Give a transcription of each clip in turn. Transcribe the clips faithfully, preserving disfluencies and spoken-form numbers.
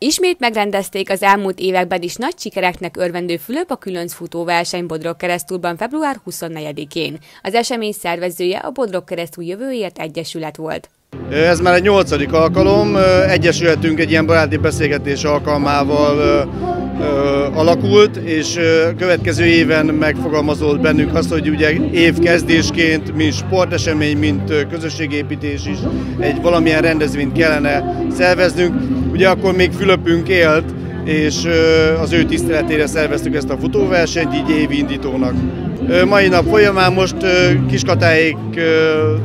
Ismét megrendezték az elmúlt években is nagy sikereknek örvendő Fülöp a különc futóverseny Bodrogkeresztúlban február huszonnegyedikén. Az esemény szervezője a Bodrogkeresztúl Jövőért Egyesület volt. Ez már egy nyolcadik alkalom, egyesületünk egy ilyen baráti beszélgetés alkalmával ö, ö, alakult, és ö, következő éven megfogalmazott bennünk azt, hogy ugye évkezdésként, mint sportesemény, mint közösségépítés is egy valamilyen rendezvényt kellene szerveznünk. Ugye akkor még Fülöpünk élt, és ö, az ő tiszteletére szerveztük ezt a futóversenyt, így évi indítónak. Ö, mai nap folyamán most ö, Kiskatáék ö,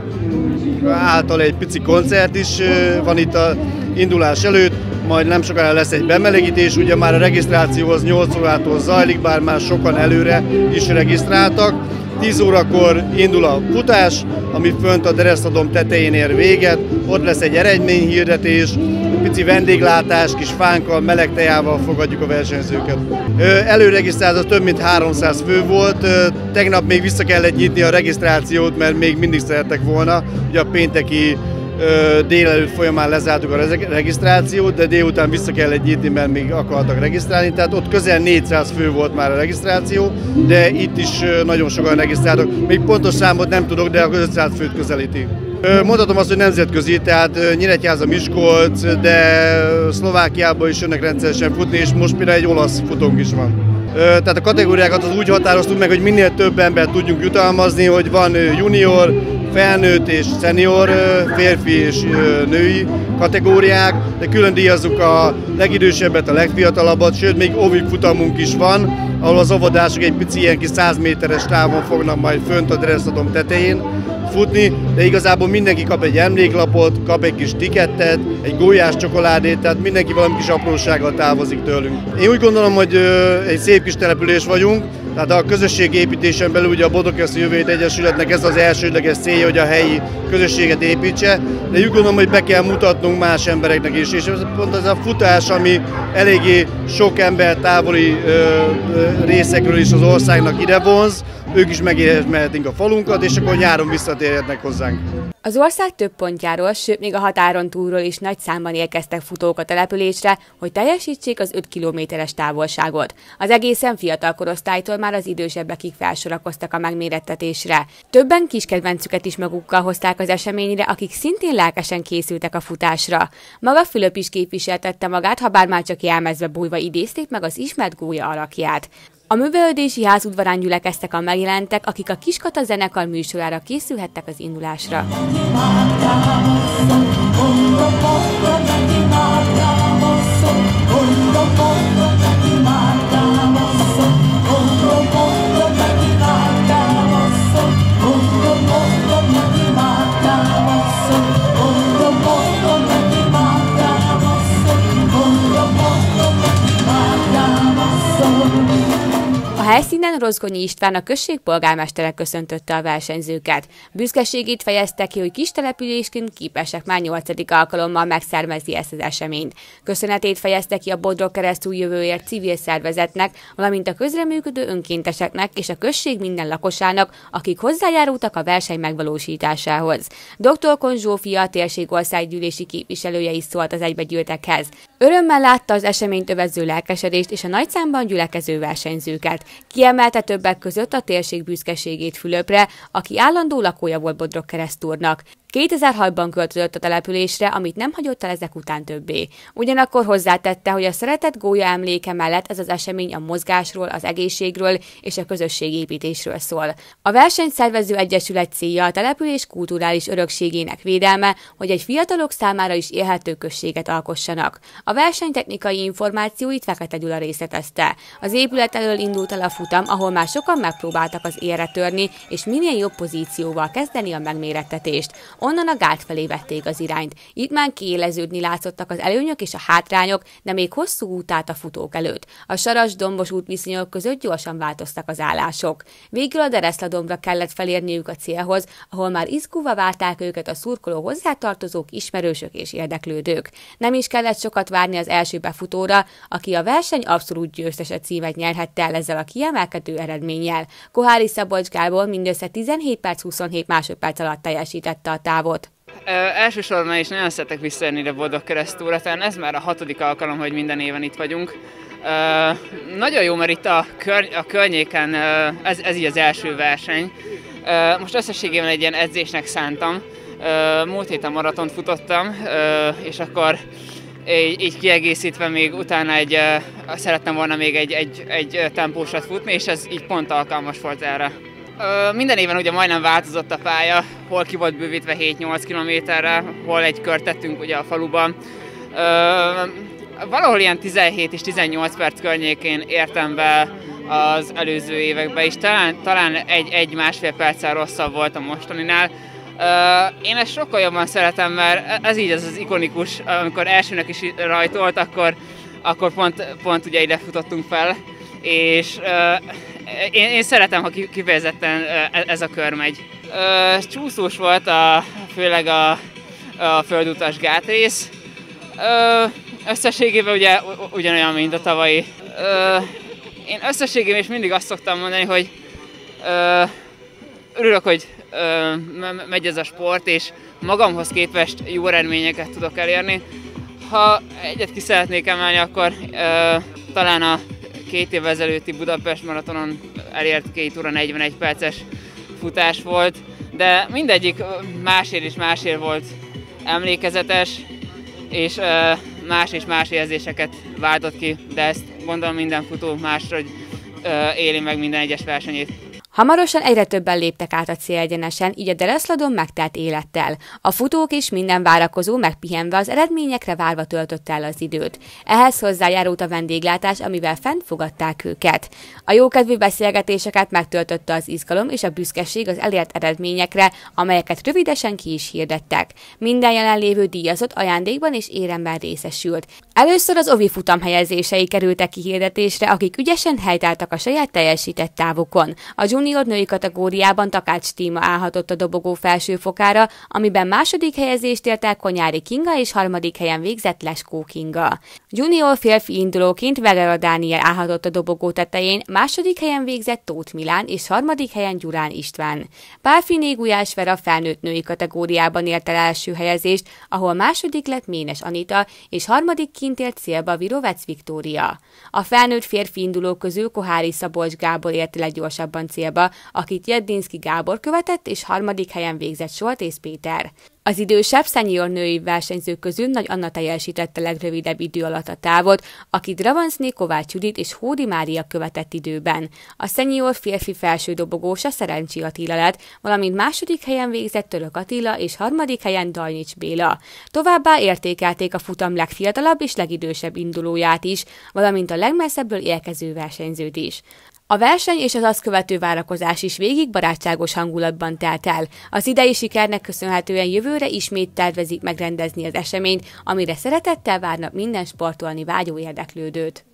által egy pici koncert is van itt a indulás előtt, majd nem sokára lesz egy bemelegítés, ugye már a regisztráció az nyolc órától zajlik, bár már sokan előre is regisztráltak. tíz órakor indul a futás, ami fönt a Dereszadom tetején ér véget, ott lesz egy eredményhirdetés, pici vendéglátás, kis fánkkal, meleg tejával fogadjuk a versenyzőket. Előregisztrált több mint háromszáz fő volt, tegnap még vissza kellett nyitni a regisztrációt, mert még mindig szerettek volna, ugye a pénteki délelőtt folyamán lezártuk a regisztrációt, de délután vissza kellett nyitni, mert még akartak regisztrálni, tehát ott közel négyszáz fő volt már a regisztráció, de itt is nagyon sokan regisztráltak. Még pontos számot nem tudok, de a ötszáz főt közelíti. Mondhatom azt, hogy nemzetközi, tehát Nyíregyháza, Miskolc, de Szlovákiában is jönnek rendszeresen futni, és most például egy olasz futónk is van. Tehát a kategóriákat az úgy határoztuk meg, hogy minél több embert tudjunk jutalmazni, hogy van junior, felnőtt és szenior, férfi és női kategóriák, de külön díjazzuk a legidősebbet, a legfiatalabbat, sőt még óvik futamunk is van, ahol az óvodások egy pici ilyen kis száz méteres távon fognak majd fönt a Dereszadom tetején futni, de igazából mindenki kap egy emléklapot, kap egy kis tikettet, egy gólyás csokoládét, tehát mindenki valami kis aprósággal távozik tőlünk. Én úgy gondolom, hogy egy szép kis település vagyunk, tehát a közösségépítésen belül ugye a Bodrogkeresztúl Jövőért Egyesületnek ez az elsődleges célja, hogy a helyi közösséget építse, de úgy gondolom, hogy be kell mutatnunk más embereknek is, és ez pont az a futás, ami eléggé sok ember távoli ö, ö, részekről is az országnak ide vonz, ők is megérhetnék a falunkat, és akkor nyáron visszatérhetnek hozzánk. Az ország több pontjáról, sőt még a határon túlról is nagy számban érkeztek futók a településre, hogy teljesítsék az öt kilométeres távolságot. Az egészen fiatal korosztálytól már az idősebbekig felsorakoztak a megmérettetésre. Többen kis kedvencüket is magukkal hozták az eseményre, akik szintén lelkesen készültek a futásra. Maga Fülöp is képviseltette magát, ha bár már csak jelmezbe bújva idézték meg az ismert gólya alakját. A művelődési ház udvarán gyülekeztek a megjelentek, akik a Kiskata zenekar műsorára készülhettek az indulásra. A helyszínen Rozgonyi István, a község polgármestere köszöntötte a versenyzőket. Büszkeségét fejezte ki, hogy kis településként képesek már nyolcadik alkalommal megszervezni ezt az eseményt. Köszönetét fejezte ki a Bodrogkeresztúl Jövőért civil szervezetnek, valamint a közreműködő önkénteseknek és a község minden lakosának, akik hozzájárultak a verseny megvalósításához. doktor Kon Zsófia, a térség országgyűlési képviselője is szólt az egybegyűltekhez. Örömmel látta az eseményt övező lelkesedést és a nagy számban gyülekező versenyzőket. Kiemelte többek között a térség büszkeségét Fülöpre, aki állandó lakója volt Bodrogkeresztúrnak. kétezer-hatban költözött a településre, amit nem hagyott el ezek után többé. Ugyanakkor hozzátette, hogy a szeretett gólya emléke mellett ez az esemény a mozgásról, az egészségről és a közösségépítésről szól. A versenyszervező egyesület célja a település kulturális örökségének védelme, hogy egy fiatalok számára is élhető községet alkossanak. A verseny technikai információit Fekete Gyula részletezte. Az épület elől indult el a futam, ahol már sokan megpróbáltak az élre törni, és minél jobb pozícióval kezdeni a megmérettetést. Onnan a gát felé vették az irányt. Itt már kiéleződni látszottak az előnyök és a hátrányok, de még hosszú út állt a futók előtt. A saras-dombos útviszonyok között gyorsan változtak az állások. Végül a Dereszladomra kellett felérniük a célhoz, ahol már izgulva várták őket a szurkoló hozzátartozók, ismerősök és érdeklődők. Nem is kellett sokat várni az első befutóra, aki a verseny abszolút győztese címet nyerhette el ezzel a kiemelkedő eredménnyel. Kohári Szabolcs Gábor mindössze tizenhét perc huszonhét másodperc alatt teljesítette a távot. Ö, elsősorban is nagyon szeretek visszajönni a Boldogkeresztúra, talán ez már a hatodik alkalom, hogy minden éven itt vagyunk. Ö, nagyon jó, mert itt a, kör, a környéken ö, ez, ez így az első verseny. Ö, most összességében egy ilyen edzésnek szántam. Ö, múlt héten maratont futottam, ö, és akkor így, így kiegészítve még utána egy, ö, szerettem volna még egy, egy, egy tempósat futni, és ez így pont alkalmas volt erre. Ö, minden éven ugye majdnem változott a pálya, hol ki volt bővítve hét-nyolc kilométerre, hol egy kört tettünk ugye a faluban. Ö, valahol ilyen tizenhét és tizennyolc perc környékén értem be az előző években, és talán, talán egy-másfél perccel rosszabb volt a mostaninál. Uh, én ezt sokkal jobban szeretem, mert ez így az az ikonikus, amikor elsőnek is rajtolt, akkor, akkor pont, pont ugye ide futottunk fel, és uh, én, én szeretem, ha kifejezetten uh, ez a kör megy. Uh, csúszós volt a, főleg a, a földutas gátrész. Uh, összességében ugye ugyanolyan, mint a tavalyi. Uh, én összességében is mindig azt szoktam mondani, hogy uh, örülök, hogy ö, megy ez a sport, és magamhoz képest jó eredményeket tudok elérni. Ha egyet ki szeretnék emelni, akkor ö, talán a két évvel ezelőtti Budapest maratonon elért két óra negyvenegy perces futás volt, de mindegyik másért és másért volt emlékezetes, és ö, más és más érzéseket váltott ki, de ezt gondolom minden futó máshogy ö, éli meg minden egyes versenyét. Hamarosan egyre többen léptek át a célegyenesen, így a dereszladon megtelt élettel. A futók is minden várakozó megpihenve az eredményekre várva töltött el az időt. Ehhez hozzájárult a vendéglátás, amivel fent fogadták őket. A jókedvű beszélgetéseket megtöltötte az izgalom és a büszkeség az elért eredményekre, amelyeket rövidesen ki is hirdettek. Minden jelenlévő díjazott ajándékban és éremben részesült. Először az ovi futam helyezései kerültek kihirdetésre, akik ügyesen helytáltak a saját teljesített távokon. A junior női kategóriában Takács Tíma állhatott a dobogó felső fokára, amiben második helyezést ért el Konyári Kinga és harmadik helyen végzett Leskó Kinga. Junior férfi indulóként Vegera Dániel állhatott a dobogó tetején, második helyen végzett Tóth Milán és harmadik helyen Gyurán István. Pálffy Gulyás Vera felnőtt női kategóriában ért el első helyezést, ahol második lett Ménes Anita és harmadikként ért célba Virovec Viktória. A felnőtt férfi indulók közül Kohári Szabolcs Gábor ért el leggyorsabban célba, akit Jeddinszki Gábor követett, és harmadik helyen végzett Soltész Péter. Az idősebb senior női versenyzők közül Nagy Anna teljesítette legrövidebb idő alatt a távot, akit Ravanszné Kovács Judit és Hódi Mária követett időben. A senior férfi felső dobogósa Szerencsi Attila lett, valamint második helyen végzett Török Attila és harmadik helyen Dajnics Béla. Továbbá értékelték a futam legfiatalabb és legidősebb indulóját is, valamint a legmesszebből érkező versenyzőt is. A verseny és az azt követő várakozás is végig barátságos hangulatban telt el. Az idei sikernek köszönhetően jövőre ismét tervezik megrendezni az eseményt, amire szeretettel várnak minden sportolni vágyó érdeklődőt.